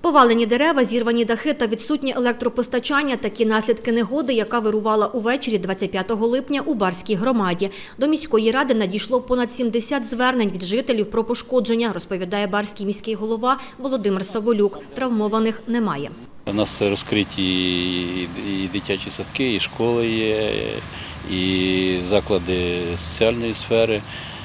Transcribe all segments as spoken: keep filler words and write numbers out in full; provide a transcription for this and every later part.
Повалені дерева, зірвані дахи та відсутнє електропостачання – такі наслідки негоди, яка вирувала увечері двадцять п'ятого липня у Барській громаді. До міської ради надійшло понад сімдесят звернень від жителів про пошкодження, розповідає барський міський голова Володимир Саволюк. Травмованих немає. У нас розкриті і дитячі садки, і школи є, і заклади соціальної сфери.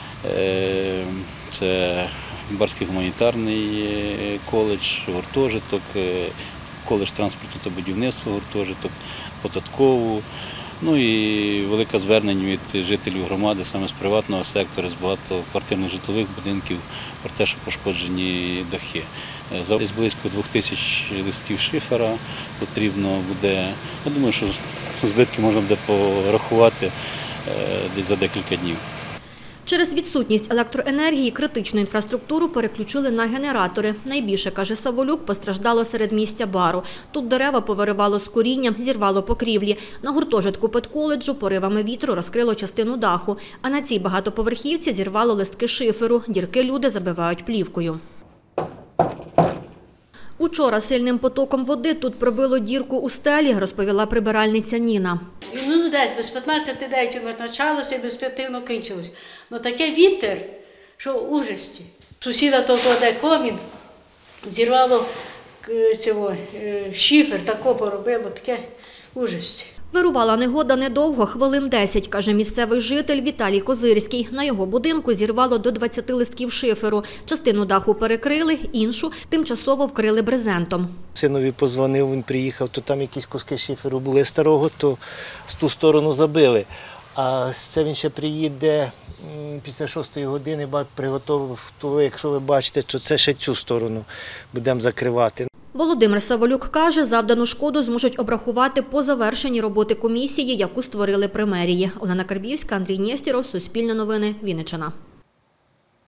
Це Барський гуманітарний коледж, гуртожиток, коледж транспорту та будівництва, гуртожиток, податкову. Ну і велике звернення від жителів громади саме з приватного сектору, з багатоквартирних житлових будинків про те, що пошкоджені дахи. Десь близько двох тисяч листків шифера потрібно буде. Я думаю, що збитки можна буде порахувати десь за декілька днів. Через відсутність електроенергії критичну інфраструктуру переключили на генератори. Найбільше, каже Саволюк, постраждало середмістя Бару. Тут дерева повиривало з корінням, зірвало покрівлі. На гуртожитку педколеджу поривами вітру розкрило частину даху. А на цій багатоповерхівці зірвало листки шиферу. Дірки люди забивають плівкою. Учора сильним потоком води тут пробило дірку у стелі, розповіла прибиральниця Ніна. Ну, десь без п'ятнадцяти дев'ять почалося і без п'яти воно кінчилось. Ну, таке вітер, що в ужасті. Сусіда того, де комін, зірвало цього, шифер, тако поробило, таке ужасті. Вирувала негода недовго, хвилин десять, каже місцевий житель Віталій Козирський. На його будинку зірвало до двадцяти листків шиферу. Частину даху перекрили, іншу тимчасово вкрили брезентом. Синові подзвонив, він приїхав, то там якісь куски шиферу були старого, то з ту сторону забили. А це він ще приїде після шостої години, приготував, то якщо ви бачите, то це ще цю сторону будемо закривати. Володимир Саволюк каже, завдану шкоду зможуть обрахувати по завершенні роботи комісії, яку створили при мерії. Олена Карбівська, Андрій Нєстєров, Суспільне новини, Вінниччина.